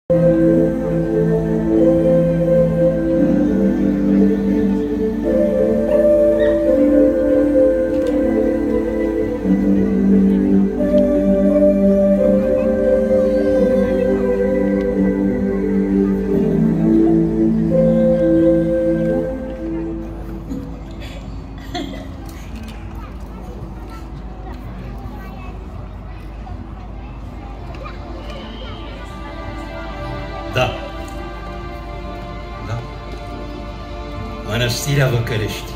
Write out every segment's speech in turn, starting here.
Da. Da. Mănăstirea Văcărești.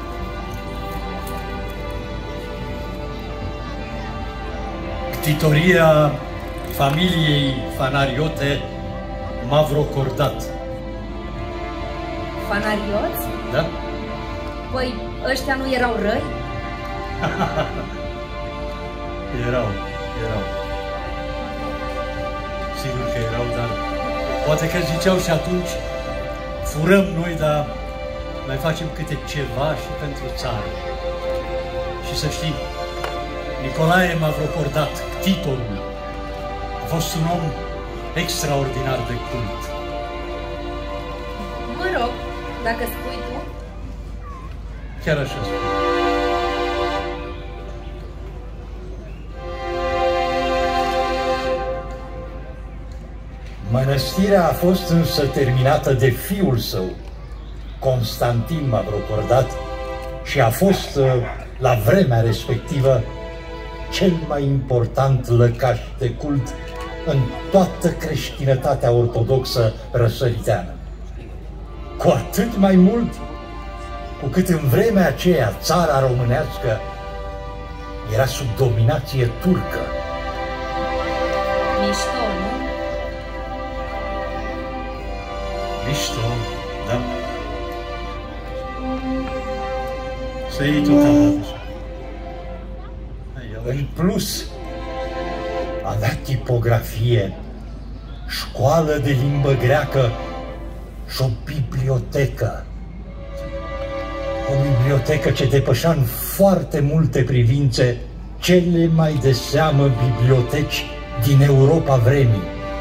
Ctitoria familiei Fanariote Mavrocordat. Fanarioți? Da? Păi, ăștia nu erau răi? Erau. Sigur că erau, dar poate că ziceau și atunci, furăm noi, dar mai facem câte ceva și pentru țară. Și să știi, Nicolae Mavrocordat, ctitorul, a fost un om extraordinar de cult. Mă rog, dacă spui tu. Chiar așa spun. Mănăstirea a fost însă terminată de fiul său, Constantin Mavrocordat, și a fost, la vremea respectivă, cel mai important lăcaș de cult în toată creștinătatea ortodoxă răsăriteană. Cu atât mai mult cu cât în vremea aceea țara românească era sub dominație turcă. Mișto, nu? Mișto, da. Să iei tu tablă. În plus, avea tipografie, școală de limbă greacă și o bibliotecă. O bibliotecă ce depășea în foarte multe privințe cele mai de seamă biblioteci din Europa vremii.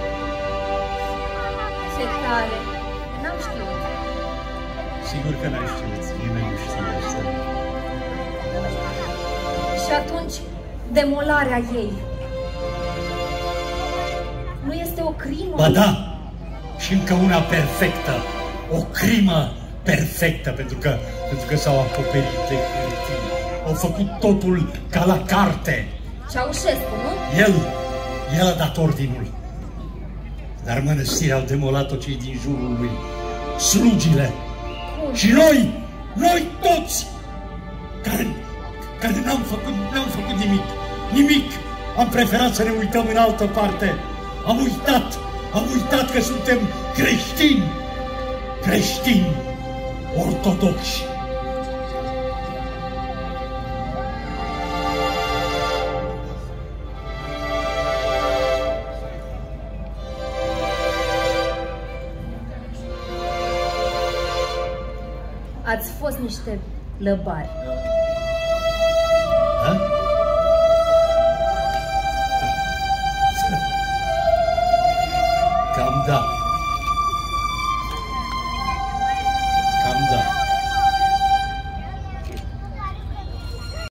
Ce tare! N-am știut. Sigur că n-ai știut, nimeni nu știe asta. Și atunci, demolarea ei nu este o crimă? Ba da! Și încă una perfectă. O crimă perfectă, pentru că s-au acoperit de hârtii. Au făcut totul ca la carte. Ceaușescu, nu? El a dat ordinul. Dar mănăstirea au demolat-o cei din jurul lui. Slugile. Și noi toți, care n-am făcut nimic. Am preferat să ne uităm în altă parte. Am uitat că suntem creștini ortodoxi. Ați fost niște lăbari.